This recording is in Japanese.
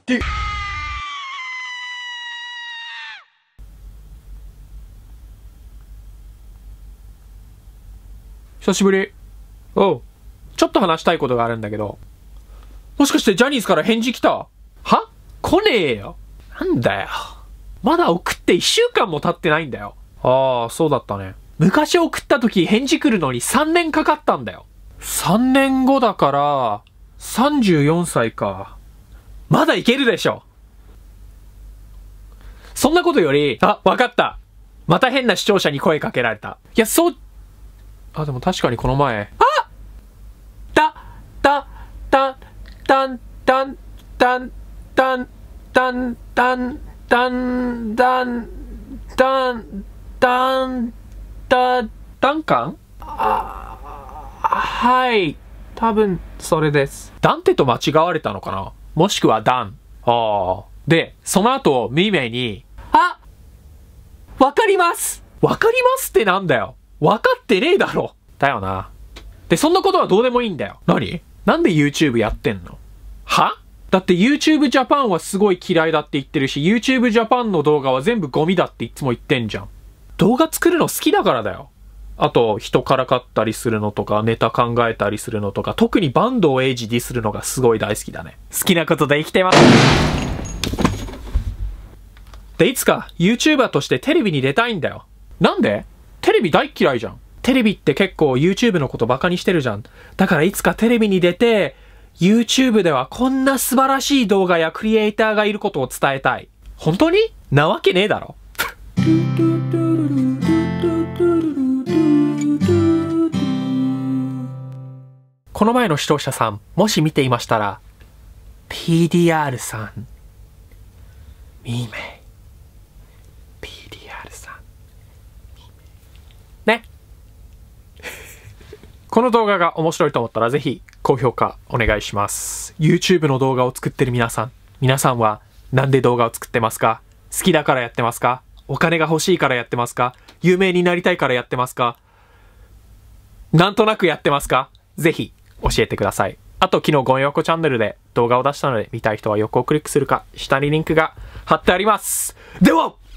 で、久しぶり。おう。ちょっと話したいことがあるんだけど。もしかしてジャニーズから返事来た？は？来ねえよ。なんだよ。まだ送って1週間も経ってないんだよ。ああ、そうだったね。昔送った時返事来るのに3年かかったんだよ。3年後だから、34歳か。まだいけるでしょ。そんなことより、あ、わかった。また変な視聴者に声かけられた。いや、あ、でも確かにこの前。あ！たん、たん、たん、たん、たん、たん、たん、たん、たん、たん、ダンカン？はい。多分、それです。ダンテと間違われたのかな？もしくはダン。ああ。で、その後、ミーメイに、あ！わかります！わかりますってなんだよ。わかってねえだろ。だよな。で、そんなことはどうでもいいんだよ。何？なんで YouTube やってんの？は？だって YouTube Japan はすごい嫌いだって言ってるし、YouTube Japan の動画は全部ゴミだっていつも言ってんじゃん。動画作るの好きだからだよ。あと、人からかったりするのとか、ネタ考えたりするのとか、特に坂東英二ディスるのがすごい大好きだね。好きなことで生きてます。で、いつか YouTuber としてテレビに出たいんだよ。なんで？テレビ大嫌いじゃん。テレビって結構 YouTube のことバカにしてるじゃん。だからいつかテレビに出て、YouTube ではこんな素晴らしい動画やクリエイターがいることを伝えたい。本当に？なわけねえだろ。この前の視聴者さん、もし見ていましたら、PDR さん、ミーメイ、PDR さん、ね。この動画が面白いと思ったらぜひ高評価お願いします。YouTube の動画を作ってる皆さんはなんで動画を作ってますか？好きだからやってますか？お金が欲しいからやってますか？有名になりたいからやってますか？なんとなくやってますか？ぜひ教えてください。あと昨日ゴンヨコチャンネルで動画を出したので見たい人は横をクリックするか下にリンクが貼ってあります。では